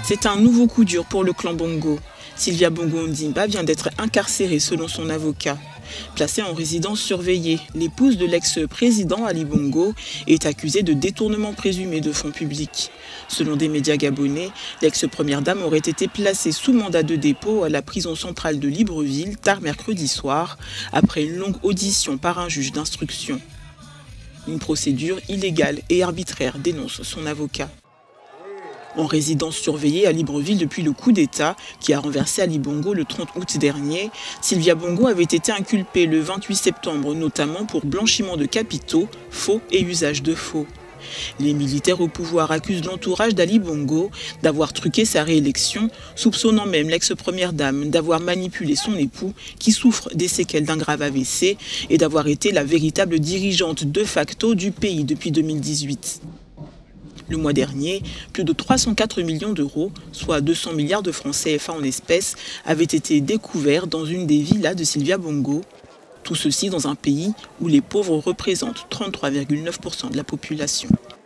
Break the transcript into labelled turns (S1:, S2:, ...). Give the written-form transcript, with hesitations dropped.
S1: C'est un nouveau coup dur pour le clan Bongo. Sylvia Bongo Ondimba vient d'être incarcérée selon son avocat. Placée en résidence surveillée, l'épouse de l'ex-président Ali Bongo est accusée de détournement présumé de fonds publics. Selon des médias gabonais, l'ex-première dame aurait été placée sous mandat de dépôt à la prison centrale de Libreville tard mercredi soir, après une longue audition par un juge d'instruction. Une procédure illégale et arbitraire, dénonce son avocat. En résidence surveillée à Libreville depuis le coup d'État qui a renversé Ali Bongo le 30 août dernier, Sylvia Bongo avait été inculpée le 28 septembre notamment pour blanchiment de capitaux, faux et usage de faux. Les militaires au pouvoir accusent l'entourage d'Ali Bongo d'avoir truqué sa réélection, soupçonnant même l'ex-première dame d'avoir manipulé son époux qui souffre des séquelles d'un grave AVC et d'avoir été la véritable dirigeante de facto du pays depuis 2018. Le mois dernier, plus de 304 millions d'euros, soit 200 milliards de francs CFA en espèces, avaient été découverts dans une des villas de Sylvia Bongo. Tout ceci dans un pays où les pauvres représentent 33,9% de la population.